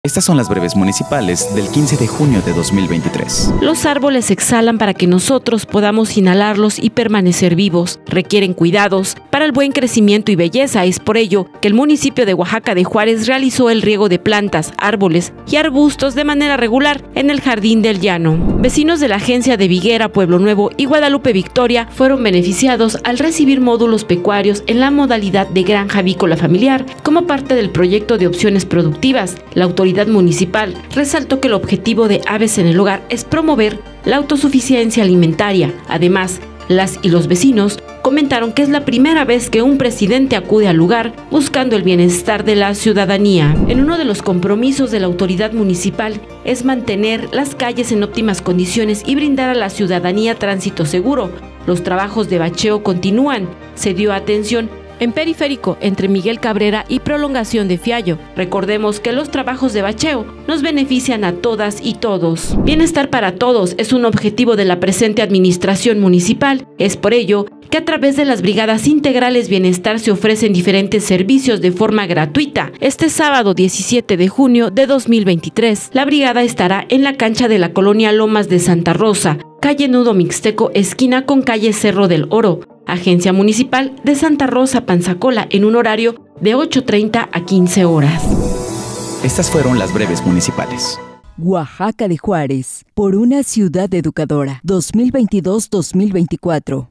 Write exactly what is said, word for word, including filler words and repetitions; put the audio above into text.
Estas son las breves municipales del quince de junio de dos mil veintitrés. Los árboles exhalan para que nosotros podamos inhalarlos y permanecer vivos. Requieren cuidados para el buen crecimiento y belleza. Es por ello que el municipio de Oaxaca de Juárez realizó el riego de plantas, árboles y arbustos de manera regular en el Jardín del Llano. Vecinos de la agencia de Viguera, Pueblo Nuevo y Guadalupe Victoria fueron beneficiados al recibir módulos pecuarios en la modalidad de granja avícola familiar como parte del proyecto de opciones productivas. La autoridad municipal resaltó que el objetivo de Aves en el Hogar es promover la autosuficiencia alimentaria. Además, las y los vecinos comentaron que es la primera vez que un presidente acude al lugar buscando el bienestar de la ciudadanía. En uno de los compromisos de la autoridad municipal es mantener las calles en óptimas condiciones y brindar a la ciudadanía tránsito seguro. Los trabajos de bacheo continúan. Se dio atención en Periférico, entre Miguel Cabrera y Prolongación de Fiallo. Recordemos que los trabajos de bacheo nos benefician a todas y todos. Bienestar para todos es un objetivo de la presente administración municipal. Es por ello que a través de las brigadas integrales bienestar se ofrecen diferentes servicios de forma gratuita. Este sábado diecisiete de junio de dos mil veintitrés, la brigada estará en la cancha de la colonia Lomas de Santa Rosa, calle Nudo Mixteco, esquina con calle Cerro del Oro, Agencia Municipal de Santa Rosa, Panzacola, en un horario de ocho treinta a quince horas. Estas fueron las breves municipales. Oaxaca de Juárez, por una ciudad educadora, dos mil veintidós a dos mil veinticuatro.